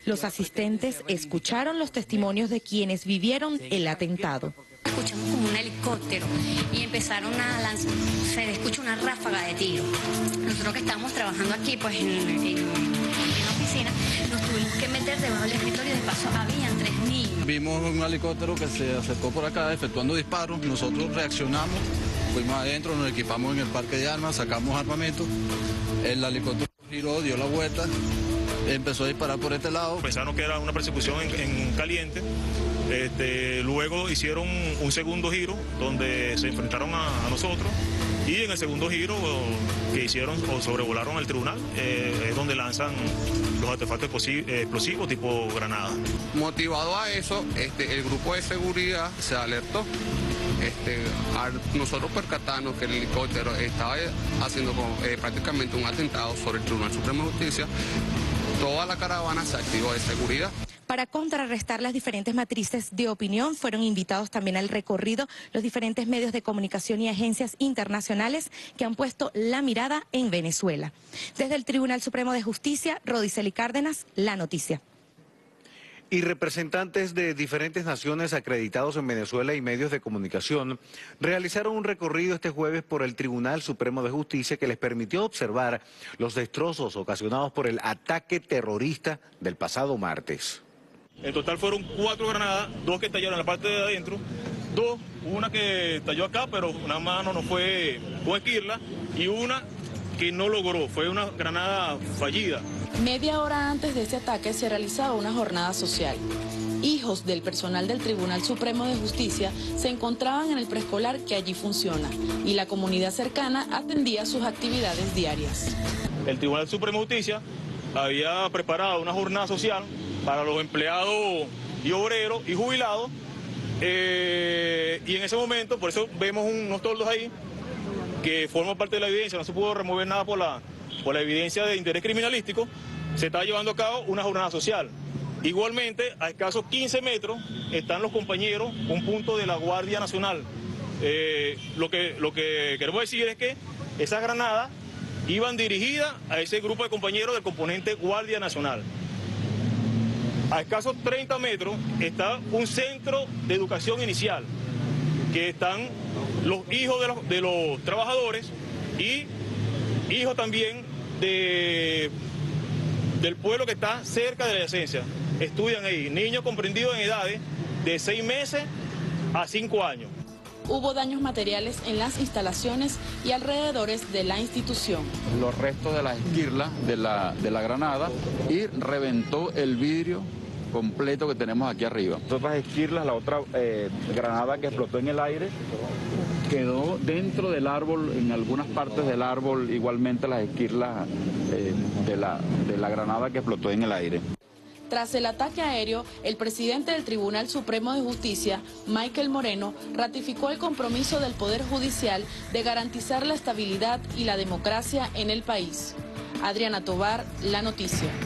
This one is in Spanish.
Los asistentes escucharon los testimonios de quienes vivieron el atentado. Escuchamos como un helicóptero y empezaron a lanzar, se escucha una ráfaga de tiro. Nosotros que estábamos trabajando aquí pues en la oficina, nos tuvimos que meter debajo del escritorio y de paso habían 3 niños. Vimos un helicóptero que se acercó por acá efectuando disparos, nosotros reaccionamos, fuimos adentro, nos equipamos en el parque de armas, sacamos armamento, el helicóptero giró, dio la vuelta, empezó a disparar por este lado. Pensaron que era una persecución en caliente. Luego hicieron un segundo giro donde se enfrentaron a nosotros y en el segundo giro que hicieron o sobrevolaron el tribunal es donde lanzan los artefactos explosivos tipo granada. Motivado a eso, el grupo de seguridad se alertó. Nosotros percatamos que el helicóptero estaba haciendo prácticamente un atentado sobre el Tribunal Supremo de Justicia, toda la caravana se activó de seguridad. Para contrarrestar las diferentes matrices de opinión, fueron invitados también al recorrido los diferentes medios de comunicación y agencias internacionales que han puesto la mirada en Venezuela. Desde el Tribunal Supremo de Justicia, Rodiceli Cárdenas, La Noticia. Y representantes de diferentes naciones acreditados en Venezuela y medios de comunicación realizaron un recorrido este jueves por el Tribunal Supremo de Justicia que les permitió observar los destrozos ocasionados por el ataque terrorista del pasado martes. En total fueron 4 granadas, 2 que estallaron en la parte de adentro, 2, una que estalló acá, pero una mano no fue con esquirla, y una que no logró, fue una granada fallida. Media hora antes de ese ataque se realizaba una jornada social. Hijos del personal del Tribunal Supremo de Justicia se encontraban en el preescolar que allí funciona y la comunidad cercana atendía sus actividades diarias. El Tribunal Supremo de Justicia había preparado una jornada social para los empleados y obreros y jubilados, y en ese momento, por eso vemos unos toldos ahí que forman parte de la evidencia, no se pudo remover nada por la evidencia de interés criminalístico, se está llevando a cabo una jornada social. Igualmente, a escasos 15 metros están los compañeros, un punto de la Guardia Nacional. Lo que queremos decir es que esas granadas iban dirigidas a ese grupo de compañeros del componente Guardia Nacional. A escasos 30 metros está un centro de educación inicial, que están los hijos de los trabajadores y hijos también del pueblo que está cerca de la adyacencia. Estudian ahí, niños comprendidos en edades de 6 meses a 5 años. Hubo daños materiales en las instalaciones y alrededores de la institución. Los restos de las esquirlas de la granada y reventó el vidrio completo que tenemos aquí arriba. Otras esquirlas, la otra granada que explotó en el aire, quedó dentro del árbol, en algunas partes del árbol, igualmente las esquirlas de la granada que explotó en el aire. Tras el ataque aéreo, el presidente del Tribunal Supremo de Justicia, Michael Moreno, ratificó el compromiso del Poder Judicial de garantizar la estabilidad y la democracia en el país. Adriana Tovar, La Noticia.